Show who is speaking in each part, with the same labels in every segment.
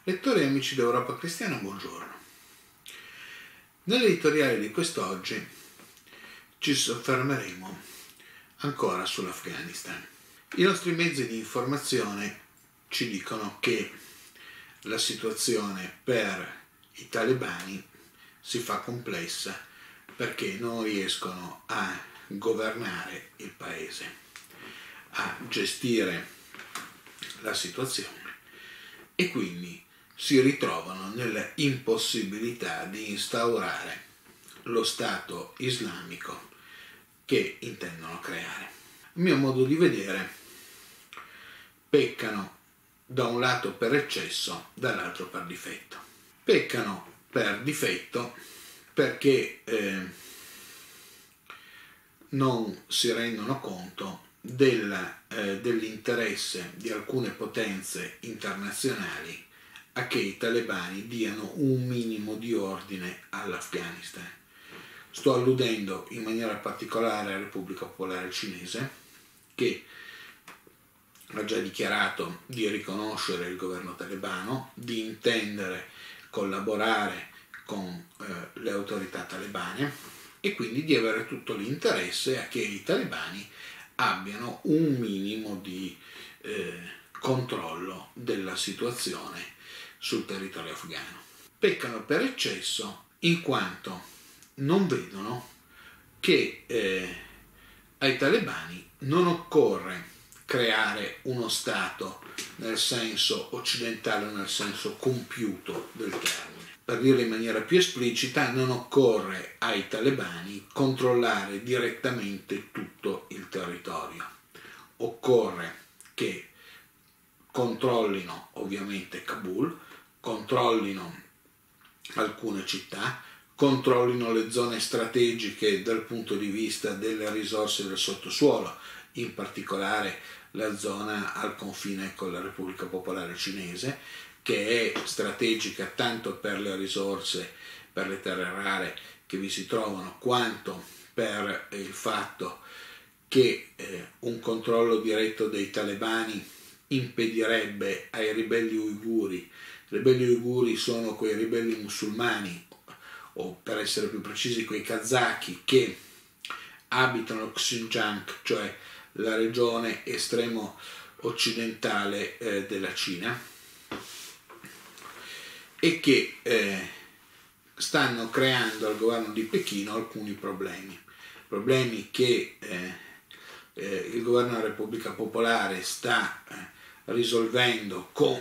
Speaker 1: Lettori e amici d'Europa Cristiana, buongiorno. Nell'editoriale di quest'oggi ci soffermeremo ancora sull'Afghanistan. I nostri mezzi di informazione ci dicono che la situazione per i talebani si fa complessa perché non riescono a governare il paese, a gestire la situazione e quindi si ritrovano nella impossibilità di instaurare lo Stato islamico che intendono creare. A mio modo di vedere, peccano da un lato per eccesso, dall'altro per difetto. Peccano per difetto perché non si rendono conto dell'interesse di alcune potenze internazionali a che i talebani diano un minimo di ordine all'Afghanistan. Sto alludendo in maniera particolare alla Repubblica Popolare Cinese, che ha già dichiarato di riconoscere il governo talebano, di intendere collaborare con le autorità talebane e quindi di avere tutto l'interesse a che i talebani abbiano un minimo di controllo della situazione sul territorio afghano. Peccano per eccesso in quanto non vedono che ai talebani non occorre creare uno Stato nel senso occidentale, nel senso compiuto del termine. Per dirlo in maniera più esplicita, non occorre ai talebani controllare direttamente tutto il territorio. Occorre che controllino ovviamente Kabul, controllino alcune città, controllino le zone strategiche dal punto di vista delle risorse del sottosuolo, in particolare la zona al confine con la Repubblica Popolare Cinese, che è strategica tanto per le risorse, per le terre rare che vi si trovano, quanto per il fatto che un controllo diretto dei talebani impedirebbe ai ribelli uiguri. I ribelli uiguri sono quei ribelli musulmani, o per essere più precisi quei kazaki, che abitano Xinjiang, cioè la regione estremo occidentale della Cina, e che stanno creando al governo di Pechino alcuni problemi che il governo della Repubblica Popolare sta risolvendo con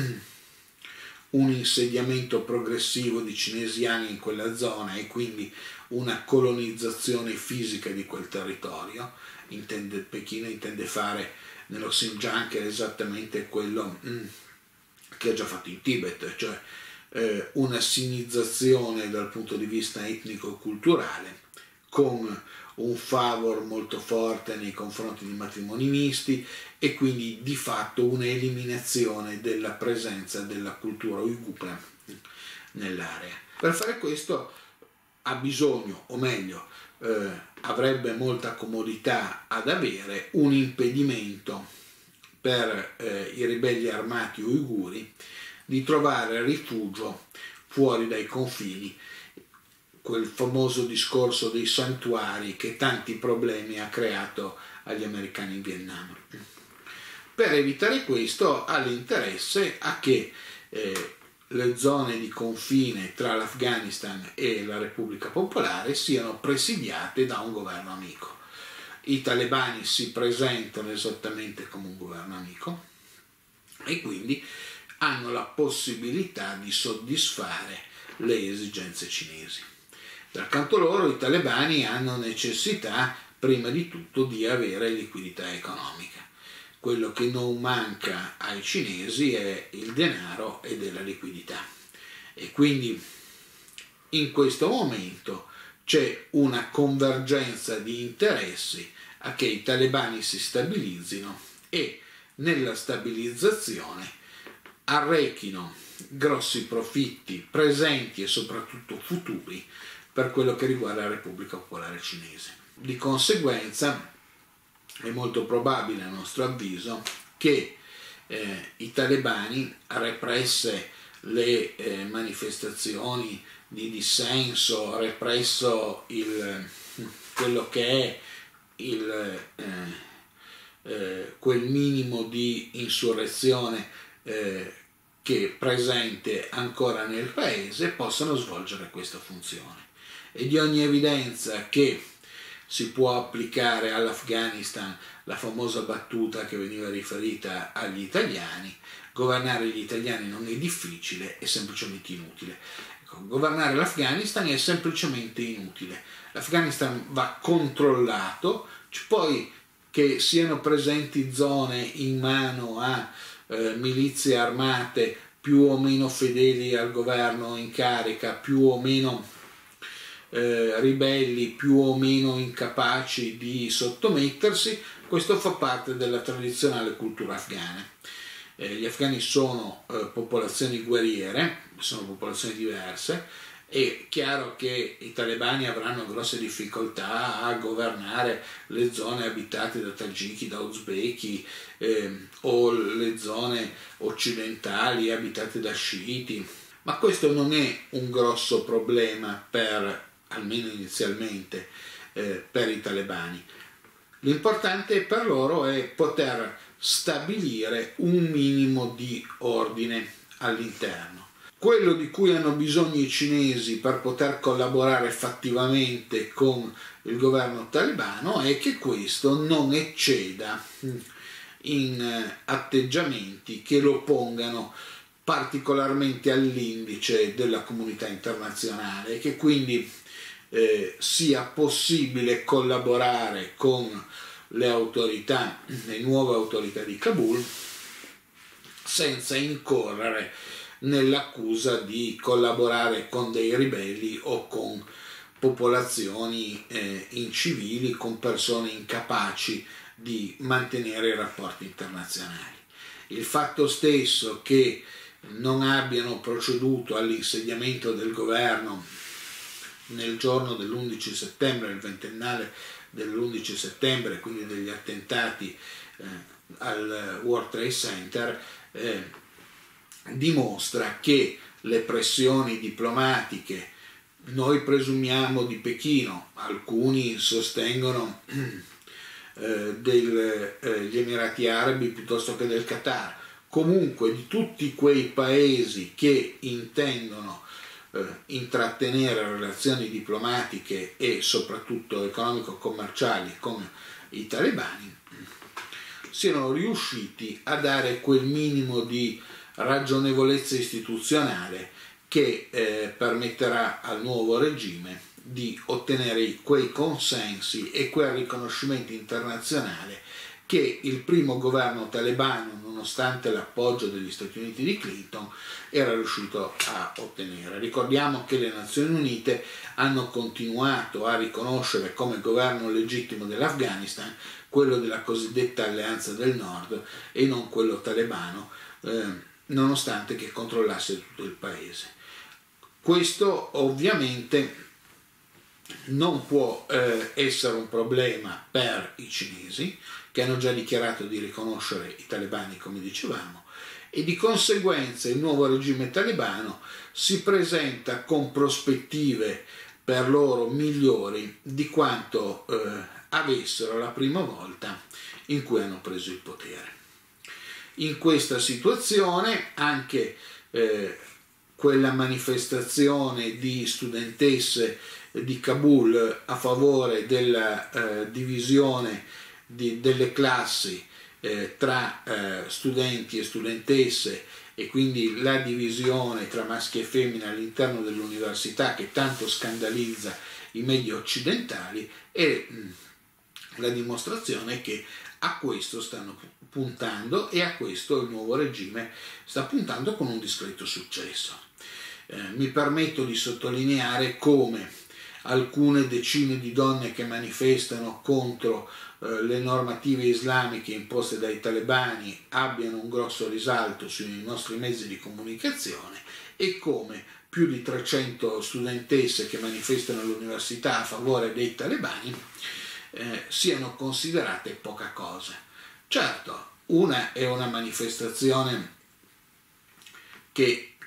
Speaker 1: un insediamento progressivo di cinesiani in quella zona e quindi una colonizzazione fisica di quel territorio. Pechino intende fare nello Xinjiang esattamente quello che ha già fatto in Tibet, cioè una sinizzazione dal punto di vista etnico-culturale, con un favor molto forte nei confronti di matrimoni misti e quindi di fatto un'eliminazione della presenza della cultura uigura nell'area. Per fare questo ha bisogno, o meglio, avrebbe molta comodità ad avere un impedimento per i ribelli armati uiguri di trovare rifugio fuori dai confini, quel famoso discorso dei santuari che tanti problemi ha creato agli americani in Vietnam. Per evitare questo ha l'interesse a che le zone di confine tra l'Afghanistan e la Repubblica Popolare siano presidiate da un governo amico. I talebani si presentano esattamente come un governo amico e quindi hanno la possibilità di soddisfare le esigenze cinesi. Dal canto loro i talebani hanno necessità prima di tutto di avere liquidità economica. Quello che non manca ai cinesi è il denaro e della liquidità. E quindi in questo momento c'è una convergenza di interessi a che i talebani si stabilizzino e nella stabilizzazione arrechino grossi profitti presenti e soprattutto futuri per quello che riguarda la Repubblica Popolare Cinese. Di conseguenza è molto probabile, a nostro avviso, che i talebani, represse le manifestazioni di dissenso, represso quello che è quel minimo di insurrezione che è presente ancora nel paese, possano svolgere questa funzione. È di ogni evidenza che si può applicare all'Afghanistan la famosa battuta che veniva riferita agli italiani: governare gli italiani non è difficile, è semplicemente inutile. Ecco, governare l'Afghanistan è semplicemente inutile. L'Afghanistan va controllato, poi che siano presenti zone in mano a milizie armate più o meno fedeli al governo in carica, più o meno ribelli, più o meno incapaci di sottomettersi, questo fa parte della tradizionale cultura afghana. Gli afghani sono popolazioni guerriere, sono popolazioni diverse. È chiaro che i talebani avranno grosse difficoltà a governare le zone abitate da tagiki, da uzbeki, o le zone occidentali abitate da sciiti, ma questo non è un grosso problema almeno inizialmente, per i talebani. L'importante per loro è poter stabilire un minimo di ordine all'interno. Quello di cui hanno bisogno i cinesi per poter collaborare fattivamente con il governo talebano è che questo non ecceda in atteggiamenti che lo pongano particolarmente all'indice della comunità internazionale e che quindi sia possibile collaborare con le autorità, le nuove autorità di Kabul, senza incorrere nell'accusa di collaborare con dei ribelli o con popolazioni incivili, con persone incapaci di mantenere i rapporti internazionali. Il fatto stesso che non abbiano proceduto all'insediamento del governo nel giorno dell'11 settembre, il ventennale dell'11 settembre, quindi degli attentati al World Trade Center, dimostra che le pressioni diplomatiche, noi presumiamo di Pechino, alcuni sostengono degli Emirati Arabi piuttosto che del Qatar, comunque di tutti quei paesi che intendono intrattenere relazioni diplomatiche e soprattutto economico-commerciali con i talebani, siano riusciti a dare quel minimo di ragionevolezza istituzionale che permetterà al nuovo regime di ottenere quei consensi e quel riconoscimento internazionale che il primo governo talebano, nonostante l'appoggio degli Stati Uniti di Clinton, era riuscito a ottenere. Ricordiamo che le Nazioni Unite hanno continuato a riconoscere come governo legittimo dell'Afghanistan quello della cosiddetta Alleanza del Nord e non quello talebano, nonostante che controllasse tutto il paese. Questo ovviamente non può essere un problema per i cinesi, che hanno già dichiarato di riconoscere i talebani, come dicevamo, e di conseguenza il nuovo regime talebano si presenta con prospettive per loro migliori di quanto avessero la prima volta in cui hanno preso il potere. In questa situazione anche quella manifestazione di studentesse di Kabul a favore della divisione delle classi tra studenti e studentesse, e quindi la divisione tra maschi e femmine all'interno dell'università che tanto scandalizza i media occidentali, è la dimostrazione che a questo stanno puntando e a questo il nuovo regime sta puntando con un discreto successo. Mi permetto di sottolineare come alcune decine di donne che manifestano contro le normative islamiche imposte dai talebani abbiano un grosso risalto sui nostri mezzi di comunicazione, e come più di 300 studentesse che manifestano all'università a favore dei talebani siano considerate poca cosa. Certo, una è una manifestazione che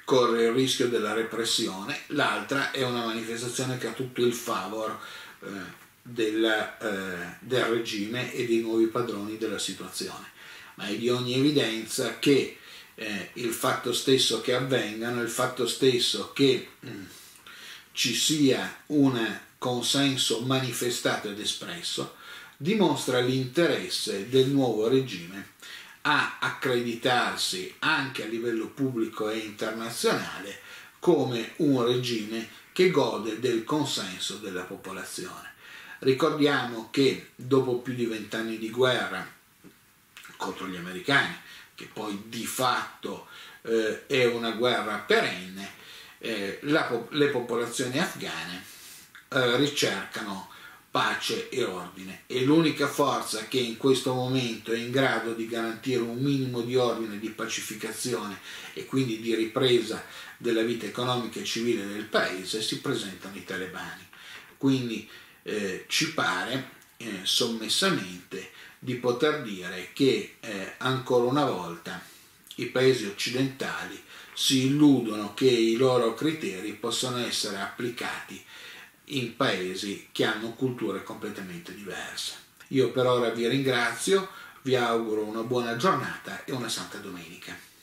Speaker 1: corre il rischio della repressione, l'altra è una manifestazione che ha tutto il favor del regime e dei nuovi padroni della situazione. Ma è di ogni evidenza che il fatto stesso che avvengano, il fatto stesso che ci sia un consenso manifestato ed espresso, dimostra l'interesse del nuovo regime a accreditarsi anche a livello pubblico e internazionale come un regime che gode del consenso della popolazione. Ricordiamo che dopo più di 20 anni di guerra contro gli americani, che poi di fatto è una guerra perenne, le popolazioni afghane ricercano pace e ordine, e l'unica forza che in questo momento è in grado di garantire un minimo di ordine, di pacificazione e quindi di ripresa della vita economica e civile del paese si presentano i talebani. Quindi ci pare sommessamente di poter dire che ancora una volta i paesi occidentali si illudono che i loro criteri possano essere applicati in paesi che hanno culture completamente diverse. Io per ora vi ringrazio, vi auguro una buona giornata e una santa domenica.